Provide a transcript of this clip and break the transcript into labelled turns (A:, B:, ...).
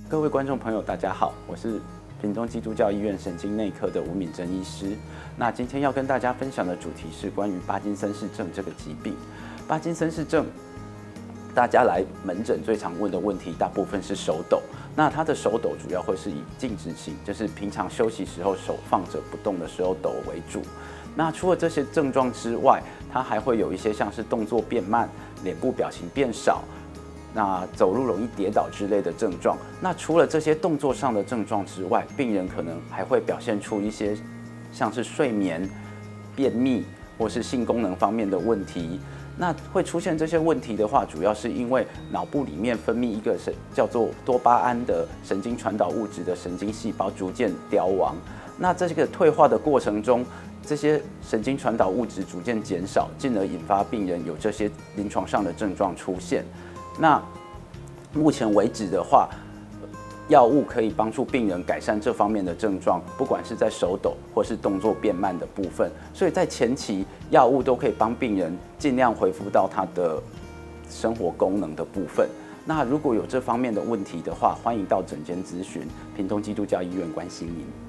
A: 各位观众朋友，大家好，我是屏东基督教医院神经内科的吴敏珍医师。那今天要跟大家分享的主题是关于帕金森氏症这个疾病。帕金森氏症，大家来门诊最常问的问题，大部分是手抖。那它的手抖主要会是以静止型，就是平常休息时候手放着不动的时候抖为主。那除了这些症状之外，它还会有一些像是动作变慢、脸部表情变少。那走路容易跌倒之类的症状。那除了这些动作上的症状之外，病人可能还会表现出一些像是睡眠、便秘或是性功能方面的问题。那会出现这些问题的话，主要是因为脑部里面分泌一个叫做多巴胺的神经传导物质的神经细胞逐渐凋亡。那这个退化的过程中，这些神经传导物质逐渐减少，进而引发病人有这些临床上的症状出现。那目前为止的话，药物可以帮助病人改善这方面的症状，不管是在手抖或是动作变慢的部分。所以在前期，药物都可以帮病人尽量恢复到他的生活功能的部分。那如果有这方面的问题的话，欢迎到诊间咨询，屏东基督教医院关心您。